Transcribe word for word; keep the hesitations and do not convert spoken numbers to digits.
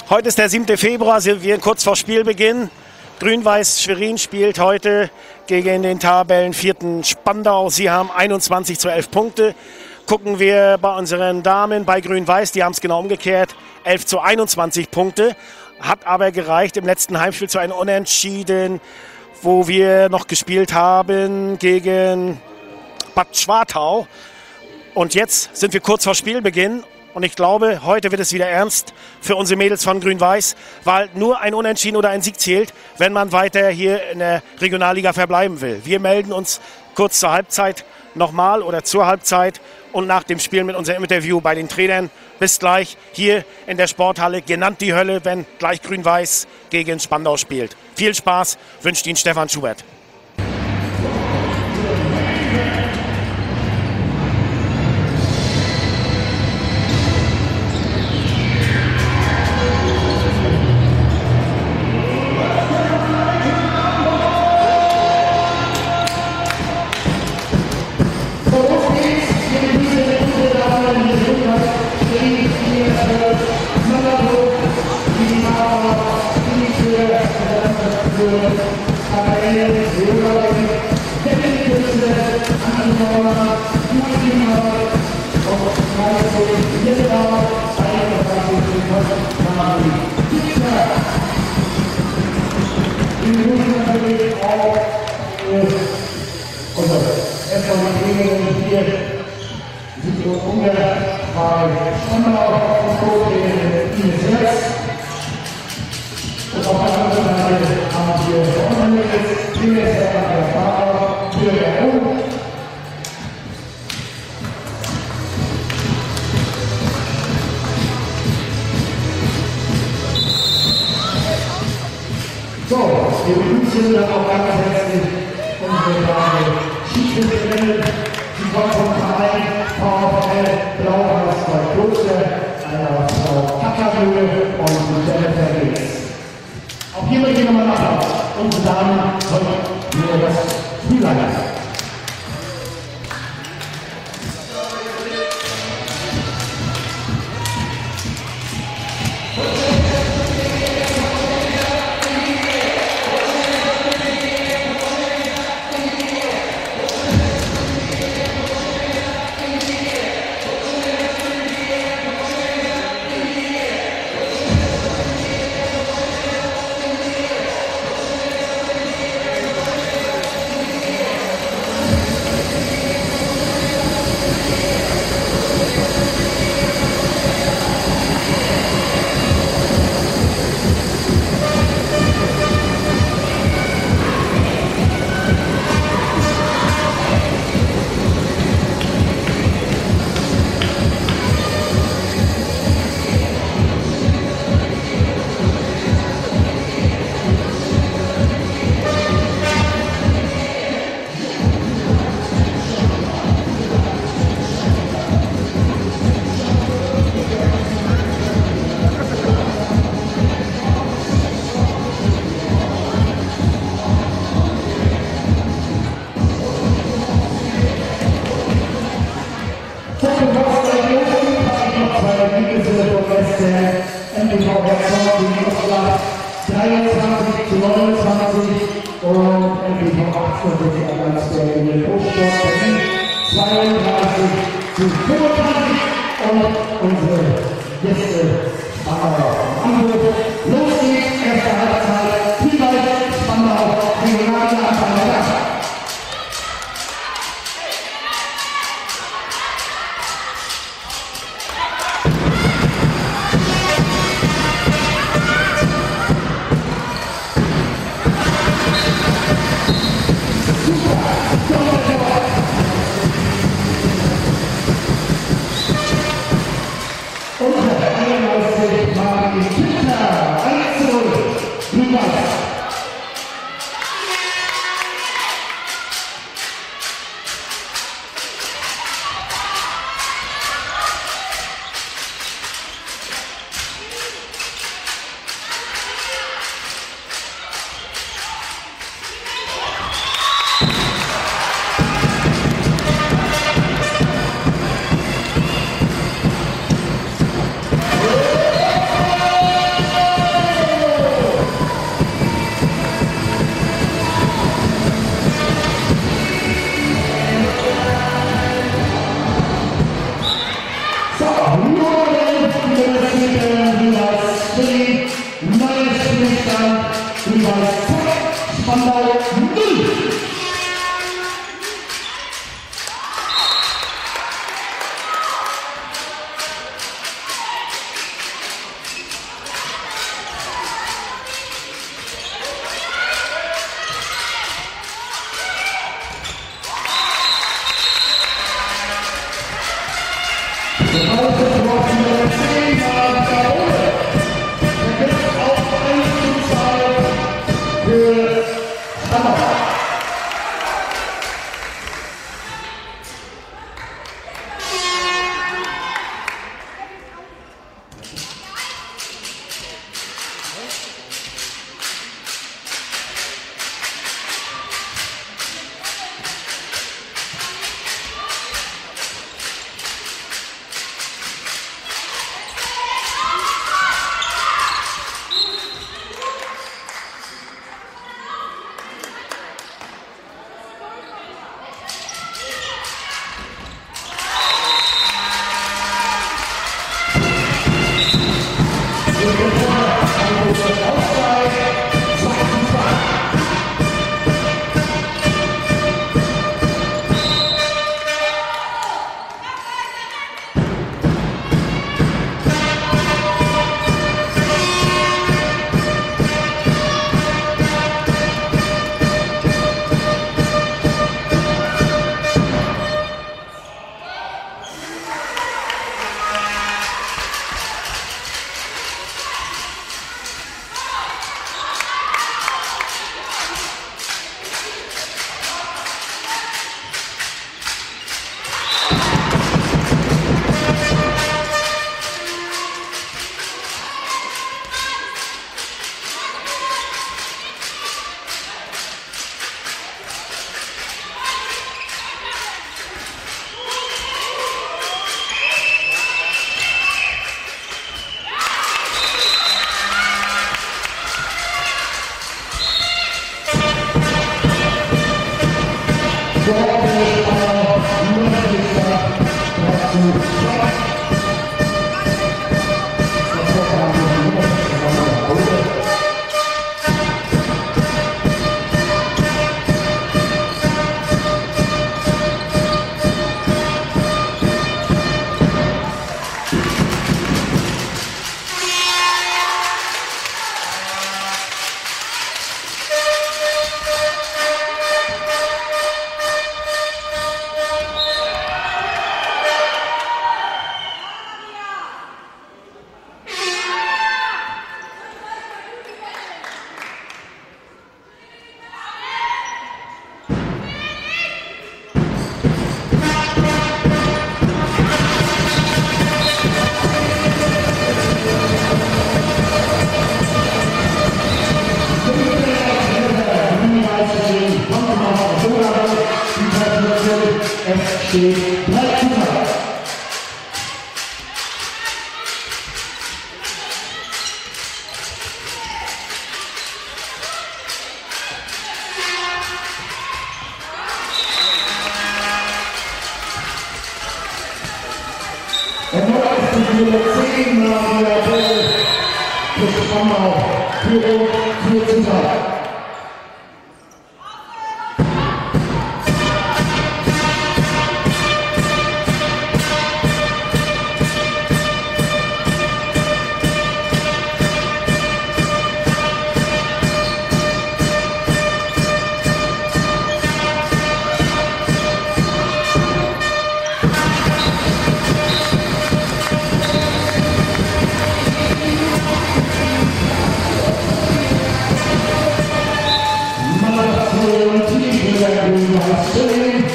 Heute ist der siebte Februar, sind wir kurz vor Spielbeginn. Grün-Weiß Schwerin spielt heute gegen den Tabellenvierten Spandau. Sie haben einundzwanzig zu elf Punkte. Gucken wir bei unseren Damen bei Grün-Weiß, die haben es genau umgekehrt, elf zu einundzwanzig Punkte. Hat aber gereicht im letzten Heimspiel zu einem Unentschieden, wo wir noch gespielt haben gegen Bad Schwartau. Und jetzt sind wir kurz vor Spielbeginn. Und ich glaube, heute wird es wieder ernst für unsere Mädels von Grün-Weiß, weil nur ein Unentschieden oder ein Sieg zählt, wenn man weiter hier in der Regionalliga verbleiben will. Wir melden uns kurz zur Halbzeit nochmal oder zur Halbzeit und nach dem Spiel mit unserem Interview bei den Trainern. Bis gleich hier in der Sporthalle, genannt die Hölle, wenn gleich Grün-Weiß gegen Spandau spielt. Viel Spaß, wünscht Ihnen Stefan Schubert. So, wir begrüßen dann auch ganz herzlich unsere Dame Schiedsrichterin, die kommt vom Verein VfL Blau-Weiß bei Kloster, einer Frau Kackerhöhe und Jennifer Rees. Auch hier möchte ich nochmal nachher. Unsere Damen heute nur das Frühlein. dreiundzwanzig zu neunundzwanzig und M P V achtundvierzig Anlandsberg in den Hochsport Berlin zweiunddreißig zu fünfundzwanzig und unsere Gäste Spandau Hamburg. Los geht's, erste Halbzeit, Spielball Spandau, Regionalliga Anfang. Unter einunddreißig Mal Spandau null. Es steht drei zu drei. Und nur als die zehn nach der Bälle für Spandau Führung vier zu drei. Grün-Weiß